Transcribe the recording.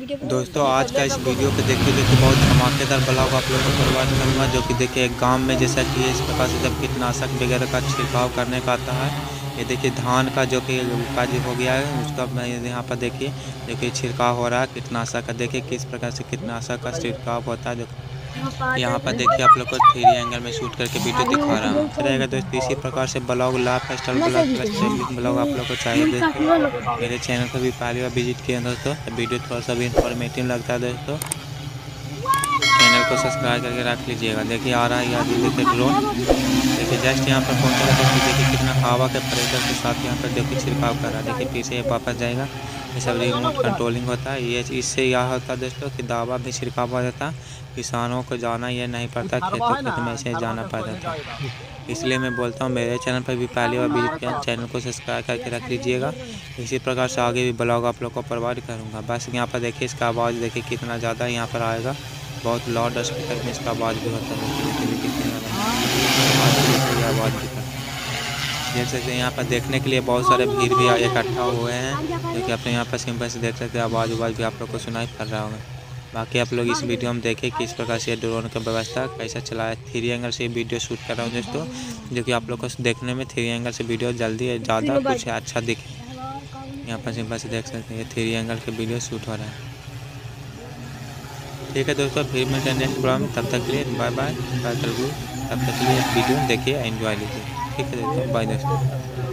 दोस्तों आज का इस वीडियो पे देखिए बहुत धमाकेदार ब्लॉग आप लोगों को प्रोवाइड करूँगा, जो कि देखिए एक गांव में जैसा कि इस प्रकार से जब कीटनाशक वगैरह का छिड़काव करने का आता है। ये देखिए धान का जो कि उपज हो गया है उसका मैं यहाँ पर देखिए छिड़काव हो रहा है कीटनाशक का। देखिए किस प्रकार से कीटनाशक का छिड़काव होता है। यहाँ पर देखिए आप लोग को 3 एंगल में शूट करके वीडियो दिखा रहा हूँ। रहेगा दोस्तों इसी प्रकार से blog life style blog plus travelling blog आप लोग को चाहिए दोस्तों, मेरे चैनल पर भी पहली बार विजिट किया दोस्तों, वीडियो थोड़ा सा भी इंफॉर्मेटिव लगता है दोस्तों, चैनल को सब्सक्राइब करके रख लीजिएगा। देखिए आ रहा है यार, देखिए ड्रोन देखिए जस्ट यहाँ पर पहुँचा है दोस्तों। देखिए कितना हवा के प्रेशर के साथ यहाँ पर देखिए छिड़काव कर रहा है। देखिए पीछे वापस जाएगा, ये सब रिमोट कंट्रोलिंग होता है। ये इससे यह होता है दोस्तों कि दवा भी छिड़काव हो जाता है, किसानों को जाना ये नहीं पड़ता, खेत में ऐसे जाना पड़ता था। इसलिए मैं बोलता हूँ मेरे चैनल पर भी पहली बार विजिट किया, चैनल को सब्सक्राइब करके रख लीजिएगा। इसी प्रकार से आगे भी ब्लॉग आप लोग को प्रोवाइड करूँगा। बस यहाँ पर देखिए इसका आवाज़ देखिए कितना ज़्यादा यहाँ पर आएगा, बहुत लाउड स्पीकर में इसका आवाज़ भी होता है। आवाज़ भी करता है। देख सकते हैं यहाँ पर देखने के लिए बहुत सारे भीड़ भी इकट्ठा हुए हैं, जो कि अपने यहाँ पर सिंपल से देख सकते हैं। आवाज़ भी आप लोग को सुनाई पड़ रहा होगा। बाकी आप लोग इस वीडियो में देखें किस प्रकार से ड्रोन का व्यवस्था कैसा चला है। 3 एंगल से वीडियो शूट कर रहा हूँ दोस्तों, जो कि आप लोग को देखने में 3 एंगल से वीडियो जल्दी ज़्यादा कुछ अच्छा दिखे। यहाँ पर सिंपल से देख सकते हैं 3 एंगल के वीडियो शूट हो रहा है। ठीक है दोस्तों, फिर मिलते हैं नेक्स्ट प्रोग्राम। तब तक के लिए बाय बाय। तब तक के लिए वीडियो देखिए, एंजॉय लीजिए। ठीक है दोस्तों, बाय दोस्तों।